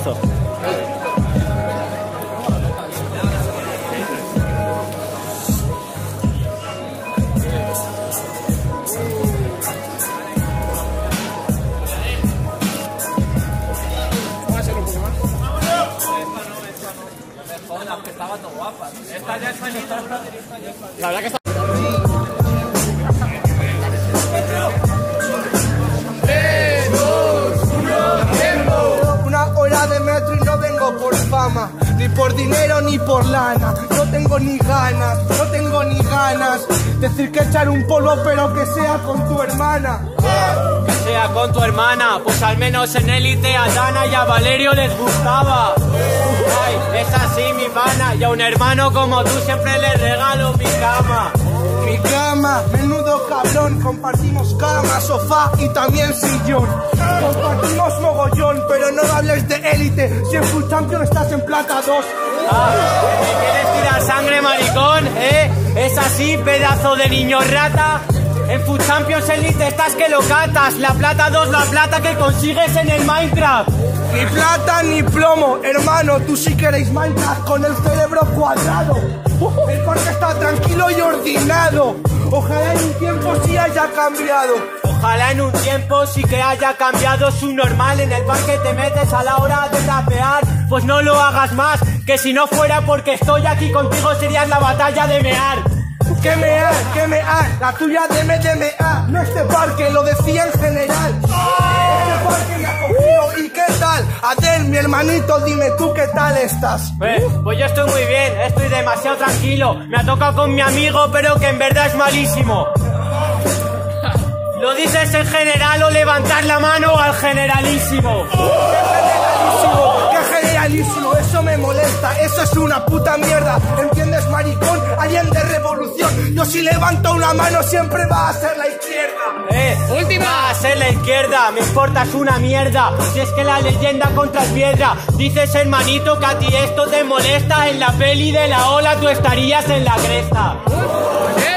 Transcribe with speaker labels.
Speaker 1: abrazo. La verdad que está...
Speaker 2: Una hora de metro y no vengo por fama, ni por dinero ni por lana. No tengo ni ganas, no tengo ni ganas. Decir que echar un polvo pero que sea con tu hermana.
Speaker 1: Que sea con tu hermana, pues al menos en élite a Dana y a Valerio les gustaba. Ay, es así mi pana, y a un hermano como tú siempre le regalo mi cama.
Speaker 2: Mi cama, menudo cabrón, compartimos cama, sofá y también sillón. Compartimos mogollón, pero no hables de élite, si en Full Champion estás en plata 2.
Speaker 1: Ah, ¿me quieres tirar sangre, maricón? Es así, pedazo de niño rata. En Food Champions Elite estás que lo catas. La plata 2, la plata que consigues en el Minecraft.
Speaker 2: Ni plata ni plomo, hermano, tú sí queréis Minecraft con el cerebro cuadrado. El parque está tranquilo y ordenado. Ojalá en un tiempo sí haya cambiado.
Speaker 1: Ojalá en un tiempo sí que haya cambiado. Su normal en el parque te metes a la hora de tapear. Pues no lo hagas más, que si no fuera porque estoy aquí contigo serías la batalla de mear.
Speaker 2: ¿Qué mear? La tuya de MDMA. No este parque, lo decía en general. Este parque me ha cogido. ¿Y qué tal? Adel, mi hermanito, dime tú qué tal estás.
Speaker 1: Pues yo estoy muy bien, estoy demasiado tranquilo. Me ha tocado con mi amigo, pero que en verdad es malísimo. ¿Lo dices en general o levantar la mano al generalísimo?
Speaker 2: ¡Qué generalísimo! Eso me molesta, eso es una puta mierda. ¿Entiendes, maricón? Alguien de revolución. Yo si levanto una mano siempre va a ser la izquierda.
Speaker 1: ¡Última! Va a ser la izquierda, me importas una mierda. Si es que la leyenda contra es piedra. Dices, hermanito, que a ti esto te molesta. En la peli de la ola tú estarías en la cresta.